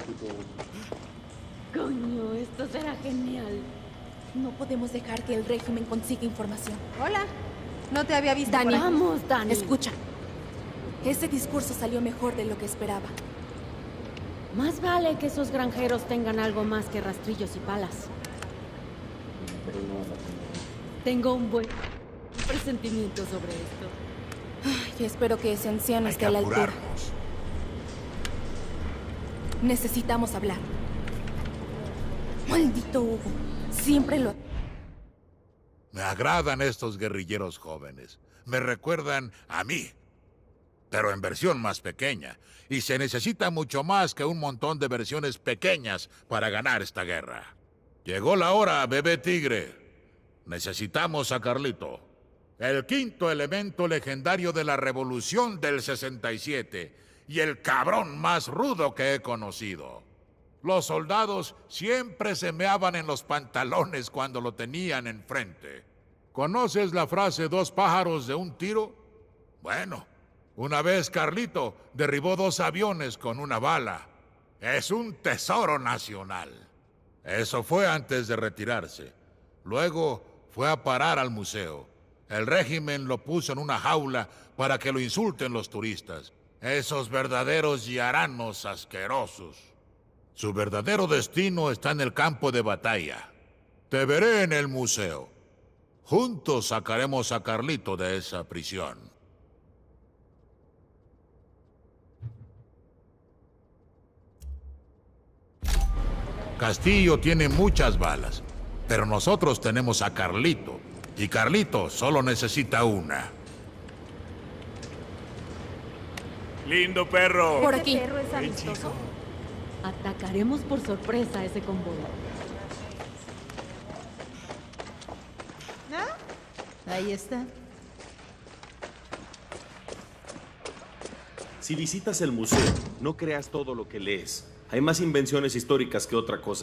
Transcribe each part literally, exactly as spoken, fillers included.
Coño, esto será genial. No podemos dejar que el régimen consiga información. Hola. No te había visto. Dani, por aquí. Vamos, Dani. Escucha. Ese discurso salió mejor de lo que esperaba. Más vale que esos granjeros tengan algo más que rastrillos y palas. Tengo un buen presentimiento sobre esto. Ay, y espero que ese anciano Hay esté que a la altura. apurarnos. Necesitamos hablar. Maldito Hugo. Siempre lo... Me agradan estos guerrilleros jóvenes. Me recuerdan a mí, pero en versión más pequeña. Y se necesita mucho más que un montón de versiones pequeñas para ganar esta guerra. Llegó la hora, bebé tigre. Necesitamos a Carlito, el quinto elemento legendario de la Revolución del sesenta y siete y el cabrón más rudo que he conocido. Los soldados siempre se meaban en los pantalones cuando lo tenían enfrente. ¿Conoces la frase dos pájaros de un tiro? Bueno, una vez Carlito derribó dos aviones con una bala. Es un tesoro nacional. Eso fue antes de retirarse. Luego fue a parar al museo. El régimen lo puso en una jaula para que lo insulten los turistas. Esos verdaderos yaranos asquerosos. Su verdadero destino está en el campo de batalla. Te veré en el museo. Juntos sacaremos a Carlito de esa prisión. Castillo tiene muchas balas, pero nosotros tenemos a Carlito. Y Carlito solo necesita una. Lindo perro. Por ¿Ese aquí. perro es amistoso? Atacaremos por sorpresa a ese convoy. ¿No? Ahí está. Si visitas el museo, no creas todo lo que lees. Hay más invenciones históricas que otra cosa.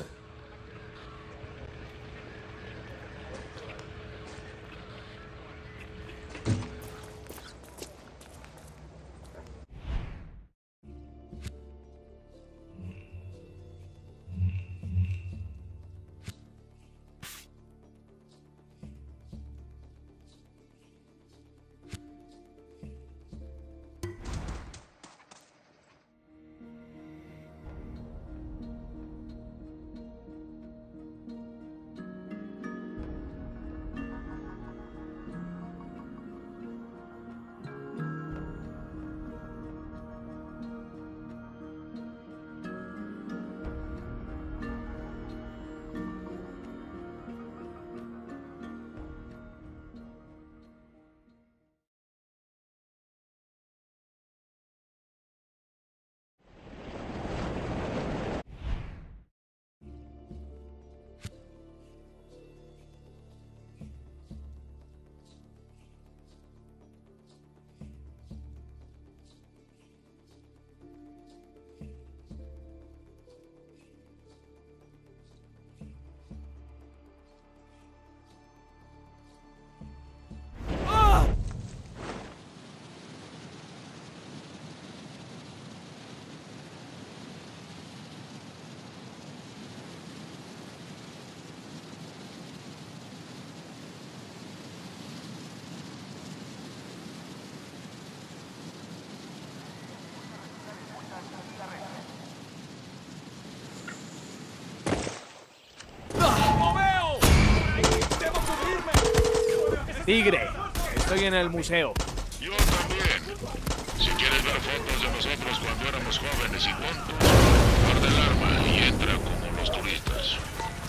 Tigre, estoy en el museo. Yo también. Si quieres ver fotos de nosotros cuando éramos jóvenes y tontos, guarda el arma y entra como los turistas.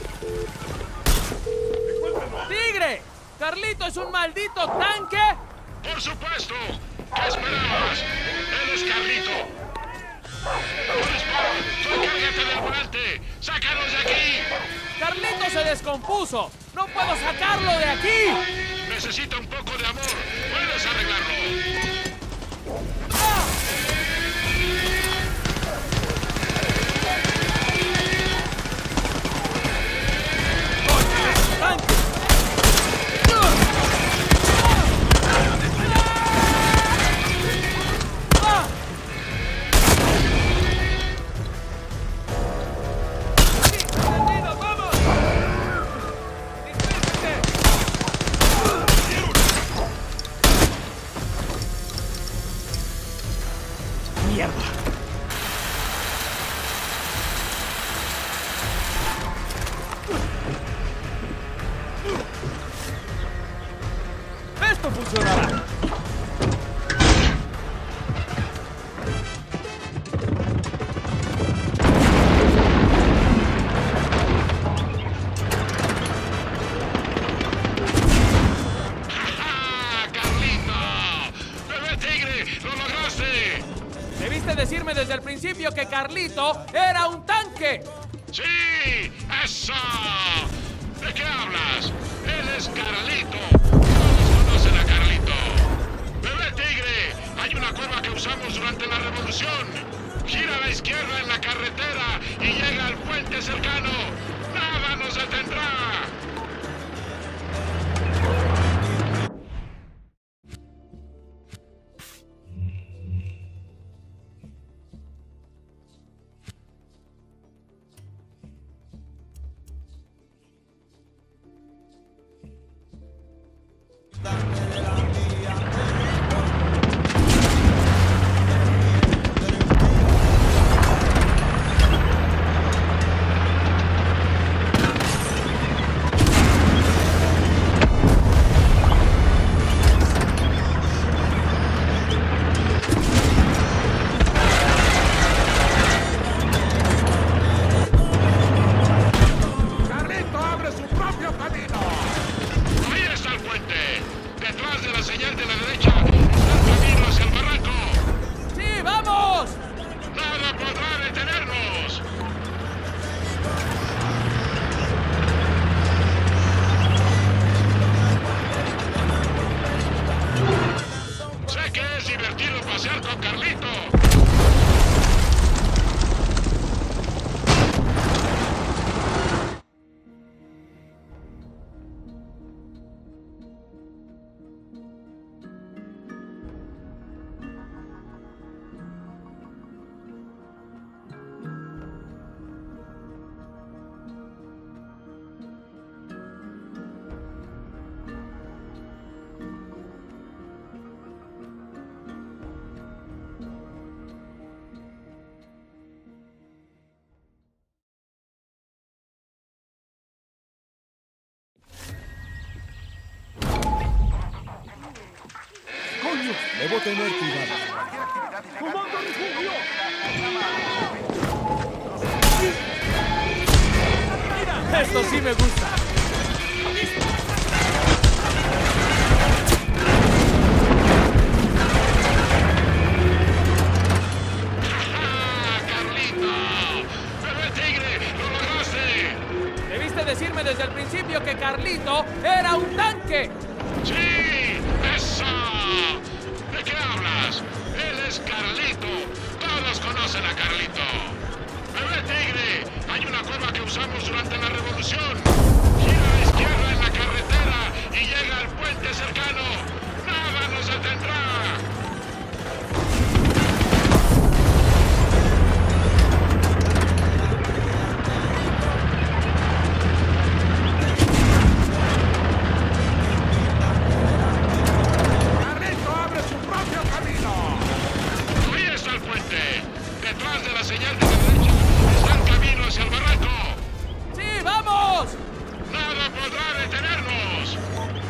¡Tigre! ¡Carlito es un maldito tanque! ¡Por supuesto! ¿Qué esperabas? ¡Él es Carlito! ¡No disparan! ¡Tú encárgate del volante! ¡Sácanos de aquí! ¡Carlito se descompuso! ¡No puedo sacarlo de aquí! Necesita un poco de amor. Puedes arreglarlo. ¡Tanque! Carlito era un tanque. ¡Sí! ¡Eso! ¿De qué hablas? Él es Carlito. Todos conocen a Carlito. Bebé Tigre, hay una curva que usamos durante la revolución. Gira a la izquierda en la carretera y llega al puente cercano. ¡Nada nos detendrá! Debo tener cuidado. ¡Comando refugio! ¡Esto sí me gusta! ¡Carlito! ¡Bebé Tigre! ¡Lo lograste! Debiste decirme desde el principio que Carlito era un tanque. ¡Sí! ¡Eso! ¿De qué hablas? Él es Carlito. Todos conocen a Carlito. Bebé Tigre, hay una curva que usamos durante la revolución. Gira a la izquierda en la carretera y llega al puente cercano. ¡Nada nos detendrá! Detrás de la señal de la derecha está el camino hacia el barranco. ¡Sí, vamos! ¡Nada podrá detenernos!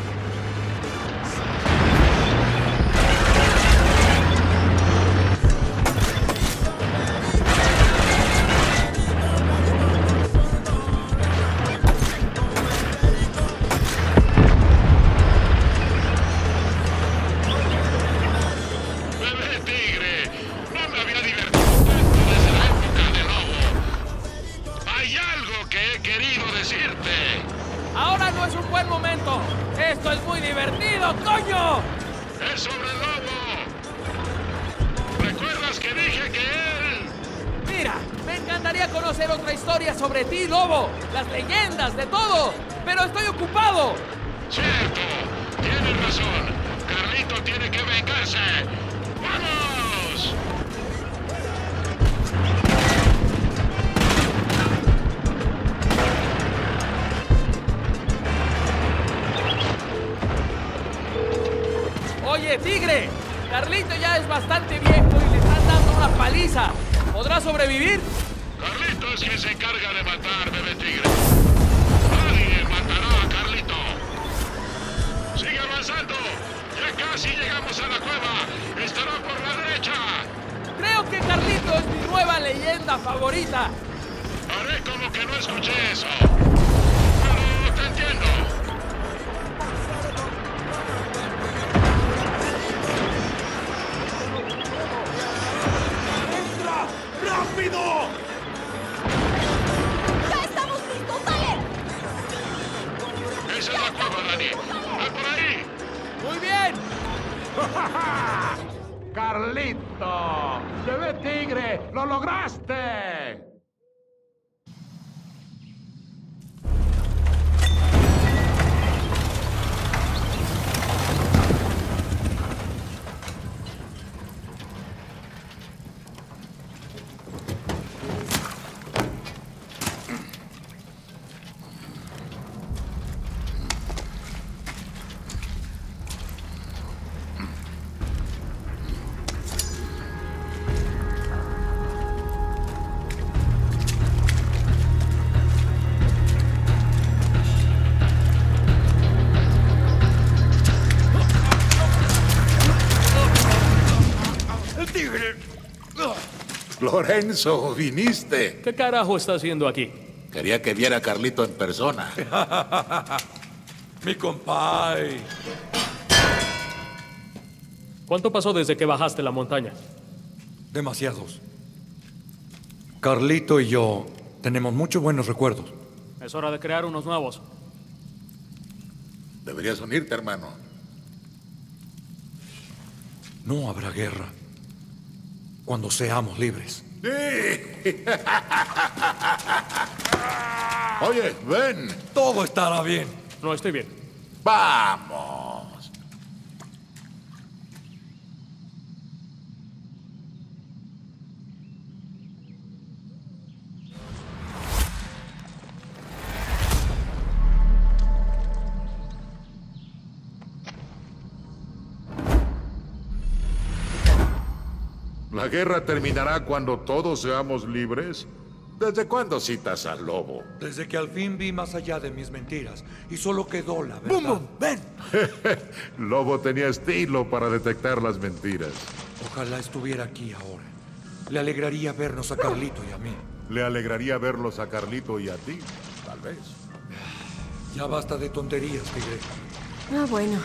Bebé Tigre, no me había divertido tanto desde la época de Lobo. Hay algo que he querido decirte. Ahora no es un buen momento. Esto es muy divertido, coño. Es sobre el Lobo. ¿Recuerdas que dije que él...? Mira, me encantaría conocer otra historia sobre ti, Lobo. Las leyendas, de todo. Pero estoy ocupado. Cierto, tienes razón. Carlito tiene que vengarse. ¡Vamos! Oye, Tigre, Carlito ya es bastante viejo y le están dando una paliza. ¿Podrá sobrevivir? Carlito es quien se encarga de matar, Bebé Tigre. Nadie matará a Carlito. Sigue avanzando. Ya casi llegamos a la cueva. Estará por la derecha. Creo que Carlito es mi nueva leyenda favorita. Haré como que no escuché eso. Pero te entiendo. ¡Rápido! ¡Rápido! ¡Ya estamos listos! ¡Dale! ¡Esa es la cueva, Dani! ¡Ven por ahí! ¡Muy bien! ¡Carlito! ¡Bebé tigre! ¡Lo lograste! Lorenzo, viniste. ¿Qué carajo está haciendo aquí? Quería que viera a Carlito en persona. Mi compay. ¿Cuánto pasó desde que bajaste la montaña? Demasiados. Carlito y yo tenemos muchos buenos recuerdos. Es hora de crear unos nuevos. Deberías unirte, hermano. No habrá guerra cuando seamos libres. ¡Sí! Oye, ven. Todo estará bien. No estoy bien. Vamos. ¿La guerra terminará cuando todos seamos libres? ¿Desde cuándo citas al lobo? Desde que al fin vi más allá de mis mentiras y solo quedó la verdad. ¡Bum, bum! ¡Ven! Lobo tenía estilo para detectar las mentiras. Ojalá estuviera aquí ahora. Le alegraría vernos a Carlito y a mí. Le alegraría verlos a Carlito y a ti, tal vez. Ya basta de tonterías, tigre. Ah, bueno.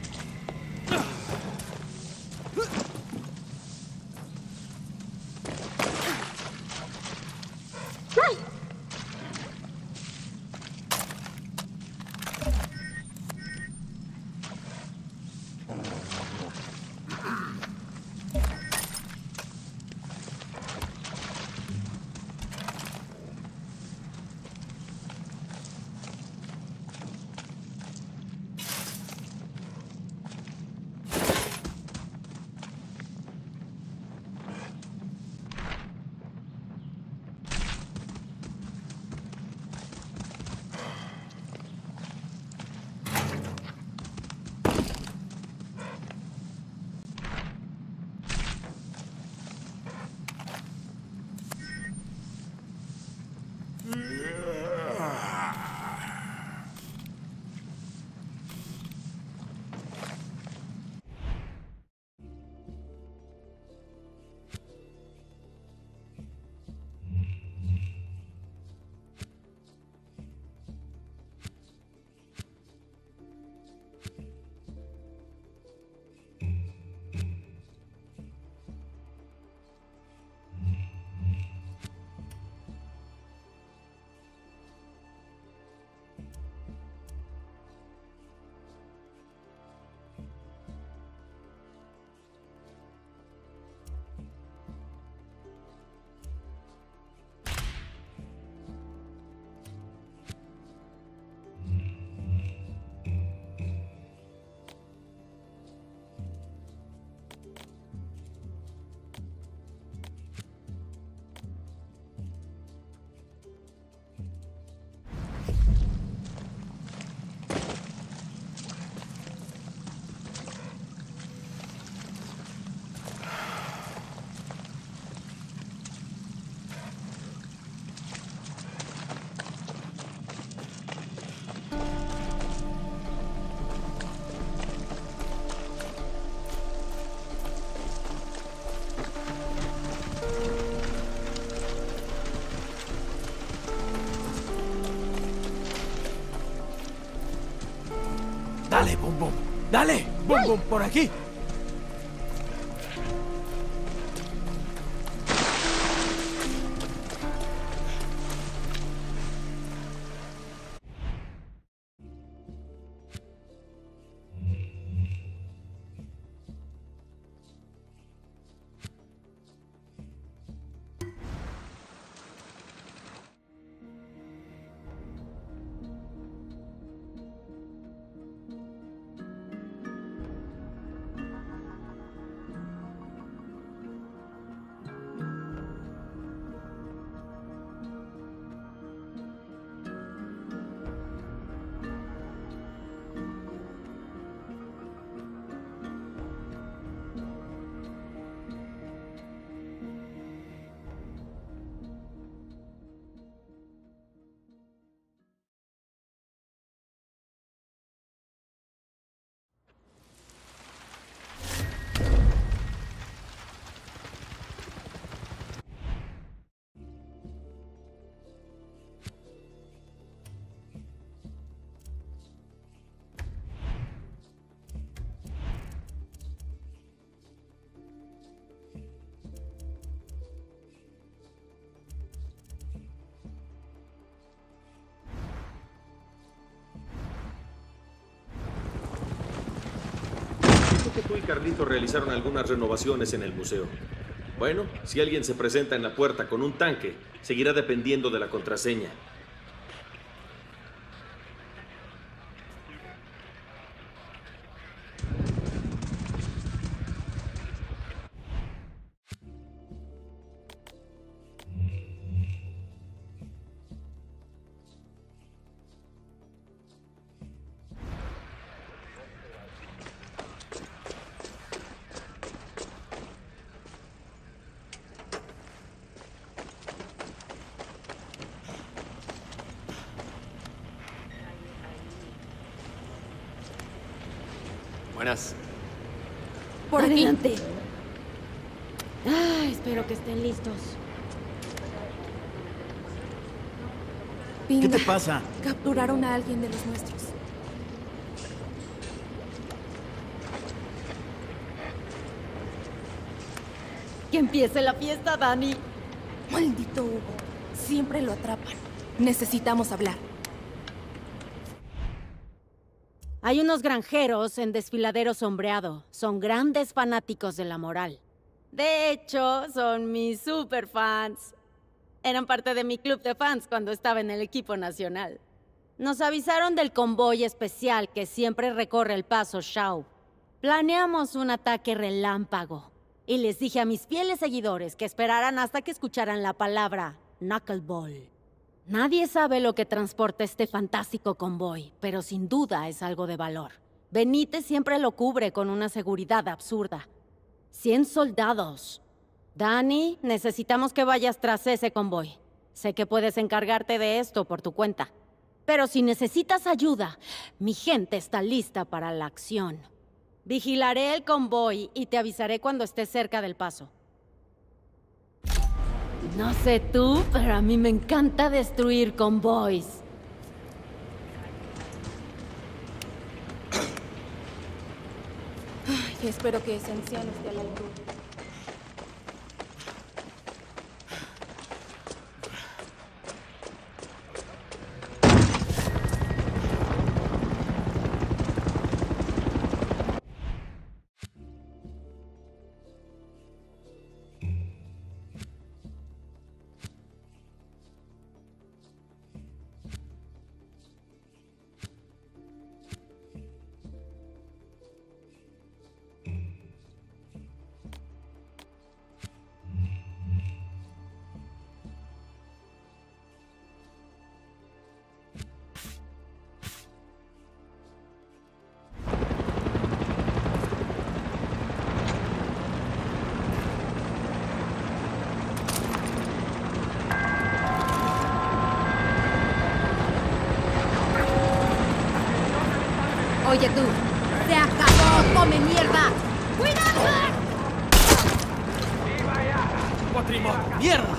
Dale, Bum Bum. Dale, Bum Bum, por aquí. Escuché que tú y Carlito realizaron algunas renovaciones en el museo. Bueno, si alguien se presenta en la puerta con un tanque, seguirá dependiendo de la contraseña. Buenas. Por aquí. Adelante. Ah, espero que estén listos. Pinga. ¿Qué te pasa? Capturaron a alguien de los nuestros. Que empiece la fiesta, Dani. Maldito Hugo. Siempre lo atrapan. Necesitamos hablar. Hay unos granjeros en Desfiladero Sombreado. Son grandes fanáticos de la moral. De hecho, son mis superfans. Eran parte de mi club de fans cuando estaba en el equipo nacional. Nos avisaron del convoy especial que siempre recorre el paso Shaw. Planeamos un ataque relámpago. Y les dije a mis fieles seguidores que esperaran hasta que escucharan la palabra Knuckleball. Nadie sabe lo que transporta este fantástico convoy, pero sin duda es algo de valor. Benítez siempre lo cubre con una seguridad absurda. Cien soldados. Dani, necesitamos que vayas tras ese convoy. Sé que puedes encargarte de esto por tu cuenta. Pero si necesitas ayuda, mi gente está lista para la acción. Vigilaré el convoy y te avisaré cuando estés cerca del paso. No sé tú, pero a mí me encanta destruir convoys. Ay, espero que ese anciano esté a la altura. Oye tú, se acabó, come mierda. ¡Cuidado! ¡Cuatrimoto! ¡Mierda!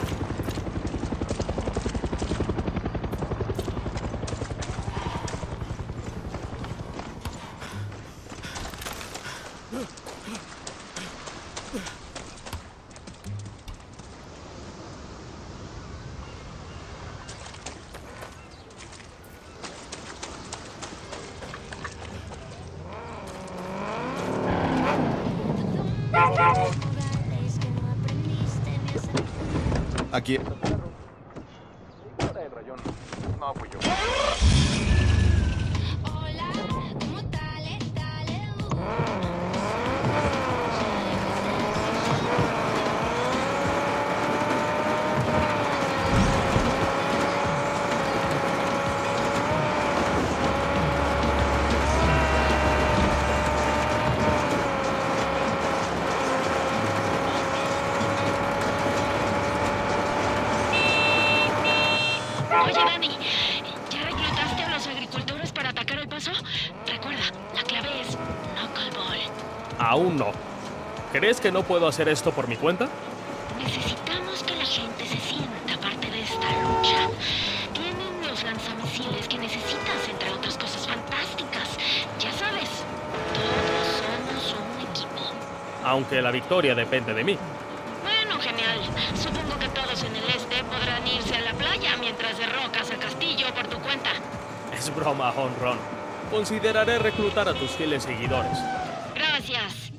Aquí. No fui yo. Hola, ¿cómo dale, dale, Oye, Dani, ¿ya reclutaste a los agricultores para atacar el paso? Recuerda, la clave es Knuckleball. Aún no. ¿Crees que no puedo hacer esto por mi cuenta? Necesitamos que la gente se sienta parte de esta lucha. Tienen los lanzamisiles que necesitas, entre otras cosas fantásticas. Ya sabes, todos somos un equipo. Aunque la victoria depende de mí. Bueno, genial. Supongo que todos en el este podrán irse a la playa mientras derrocas el castillo por tu cuenta. Es broma, honrón. Consideraré reclutar a tus fieles seguidores. Gracias.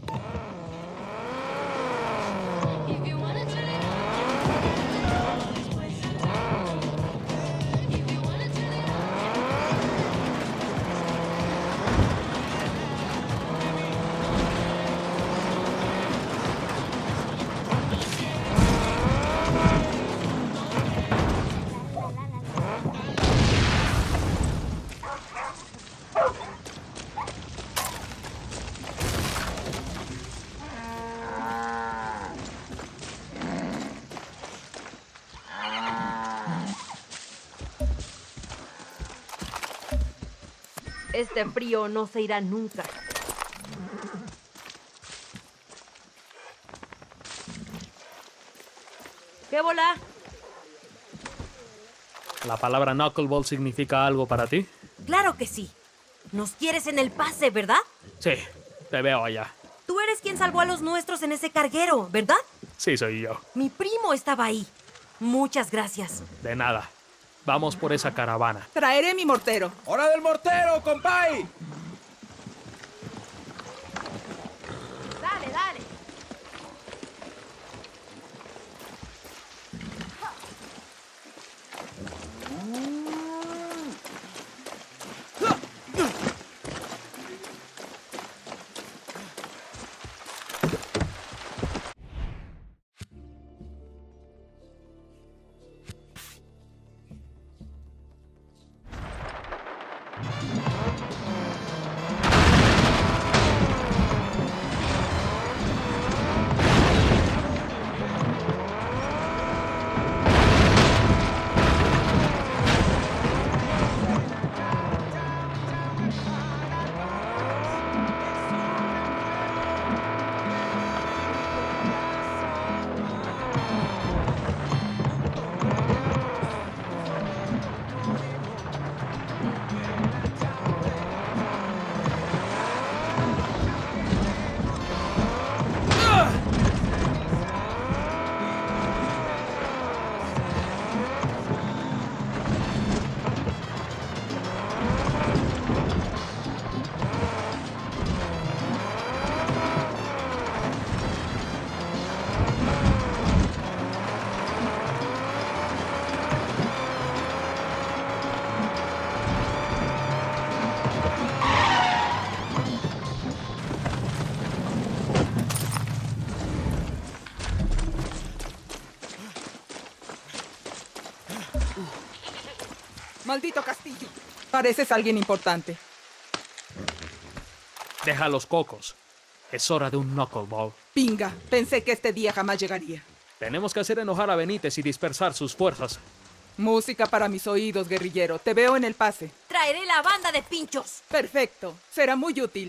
Este frío no se irá nunca. ¿Qué bola? ¿La palabra knuckleball significa algo para ti? Claro que sí. Nos quieres en el pase, ¿verdad? Sí, te veo allá. Tú eres quien salvó a los nuestros en ese carguero, ¿verdad? Sí, soy yo. Mi primo estaba ahí. Muchas gracias. De nada. Vamos por esa caravana. Traeré mi mortero. ¡Hora del mortero, compay! Dale, dale. Maldito castillo. Pareces alguien importante. Deja los cocos. Es hora de un knuckleball. Pinga. Pensé que este día jamás llegaría. Tenemos que hacer enojar a Benítez y dispersar sus fuerzas. Música para mis oídos, guerrillero. Te veo en el pase. Traeré la banda de pinchos. Perfecto. Será muy útil.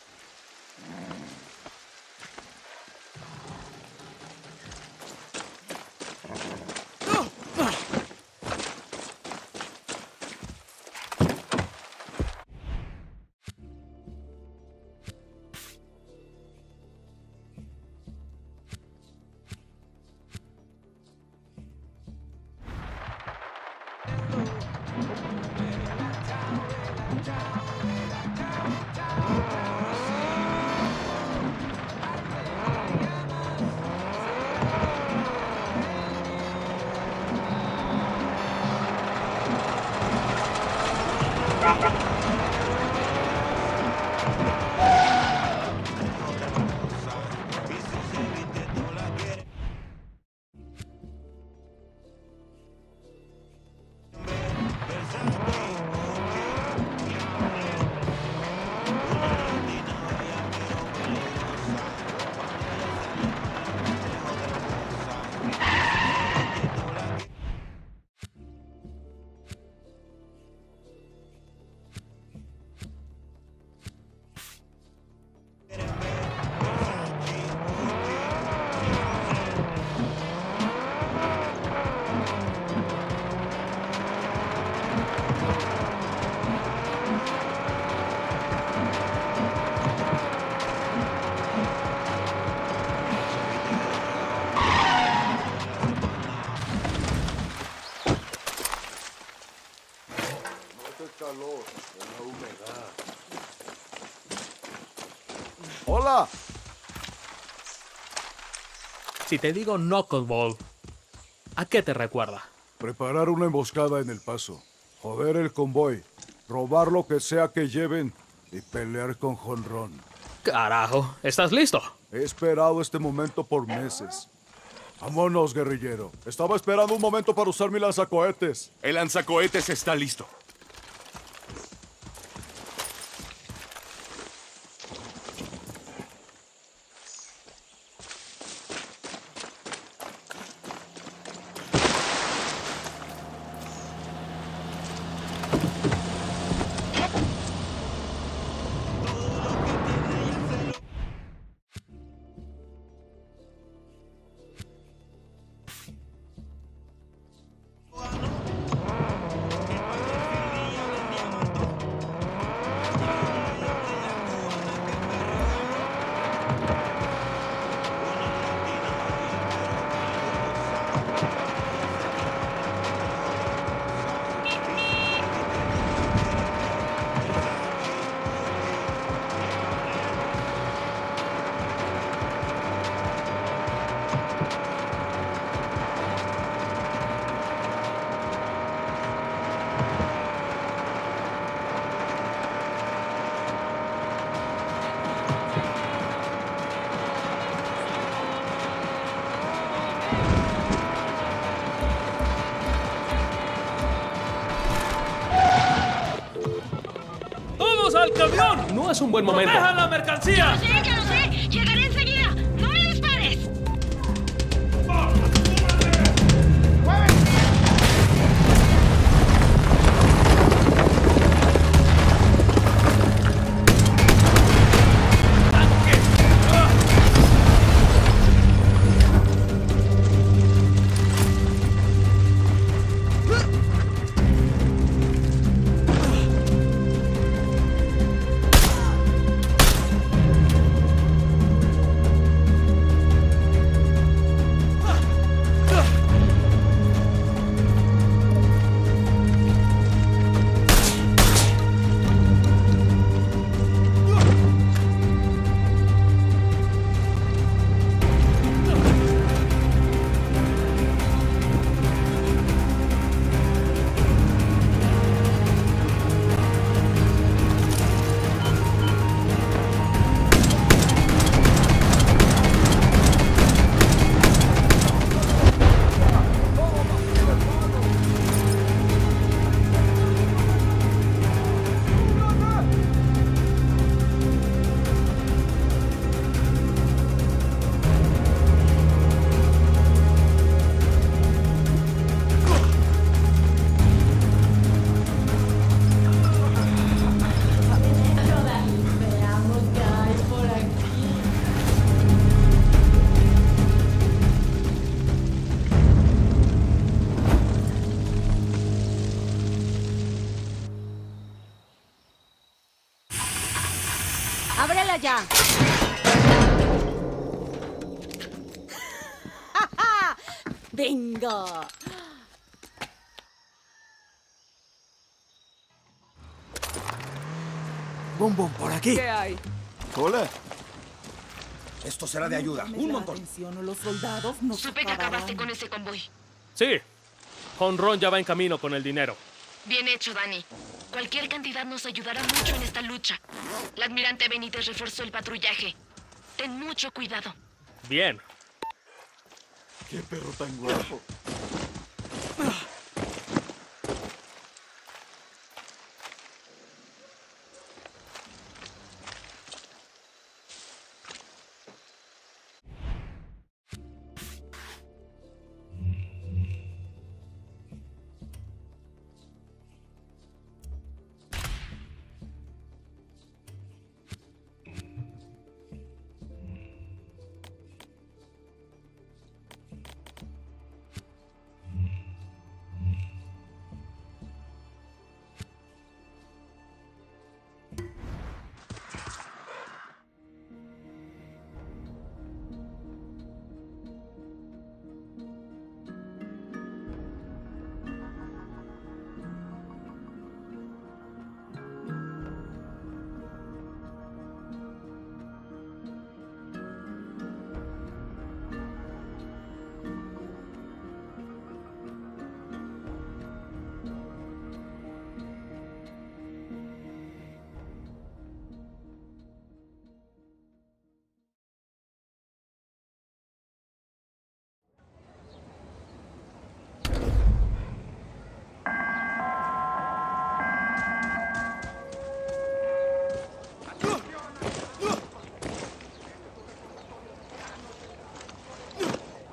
¡Hola! Si te digo knuckleball, ¿a qué te recuerda? Preparar una emboscada en el paso, joder el convoy, robar lo que sea que lleven y pelear con jonrón. Carajo, ¿estás listo? He esperado este momento por meses. Vámonos, guerrillero. Estaba esperando un momento para usar mi lanzacohetes. El lanzacohetes está listo. al camión! No es un buen momento. ¡Protejan la mercancía! ¡Ya lo sé, ya lo sé! ¡Llegaré enseguida! ¡No me dispares! ¡Ábrela ya! ¡Bingo! Bum, bum, por aquí. ¿Qué hay? Hola. Esto será de ayuda. Me Un la montón. atención, o los soldados nos Supe que acabarán. acabaste con ese convoy. Sí. Honrón ya va en camino con el dinero. Bien hecho, Dani. Cualquier cantidad nos ayudará mucho en esta lucha. La almirante Benítez reforzó el patrullaje. Ten mucho cuidado. Bien. Qué perro tan guapo.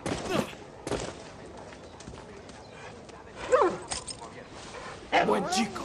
Buen chico.